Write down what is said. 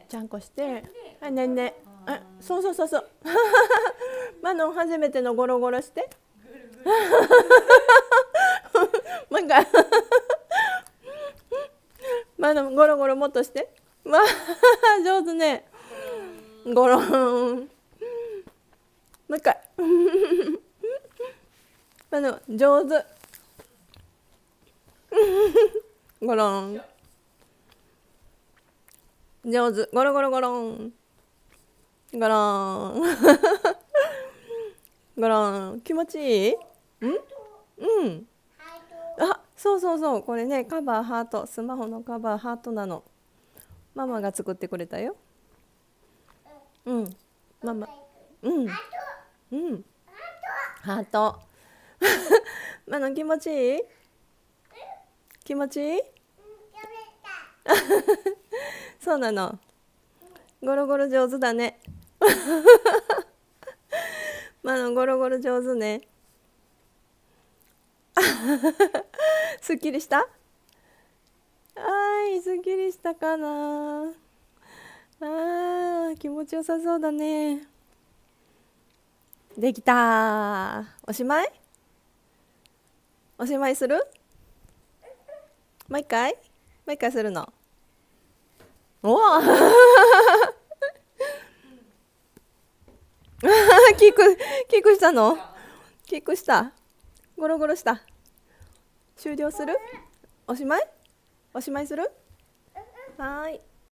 ちゃんこして、はい、ねんね。そうそうそうそう。マノン初めてのゴロゴロして。もう一回。マノンゴロゴロもっとして。わあ、上手ね。ゴロン。もう一回。マノン上手。ゴロン。上手。ゴロゴロゴロン。ゴロン。ゴロン。気持ちいい？うん。あ、そうそうそう。これね、カバーハート。スマホのカバーハートなの。ママが作ってくれたよ。うん。ママ。うん。うん。ハート。ママ気持ちいい？気持ちいい？そうなの。ゴロゴロ上手だね。ママゴロゴロ上手ね。すっきりした？はい、すっきりしたかな。気持ちよさそうだね。できた。おしまい？おしまいする？もう一回？もう一回するの？おお。キックしたの？キックした。ゴロゴロした。終了する？おしまい？おしまいする？はーい。